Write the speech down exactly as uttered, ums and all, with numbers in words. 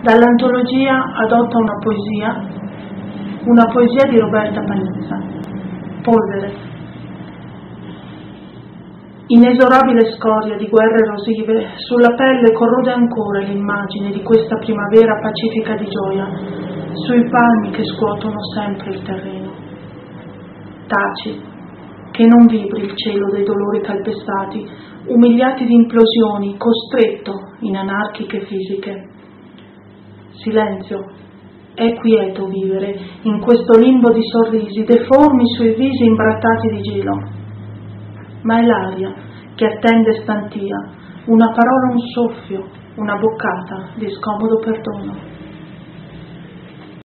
Dall'antologia adotta una poesia, una poesia di Roberta Panizza, Polvere. Inesorabile scoria di guerre rosive, sulla pelle corrode ancora l'immagine di questa primavera pacifica di gioia, sui palmi che scuotono sempre il terreno. Taci, che non vibri il cielo dei dolori calpestati, umiliati di implosioni, costretto in anarchiche fisiche. Silenzio, è quieto vivere in questo limbo di sorrisi, deformi sui visi imbrattati di gelo. Ma è l'aria che attende stantia, una parola, un soffio, una boccata di scomodo perdono.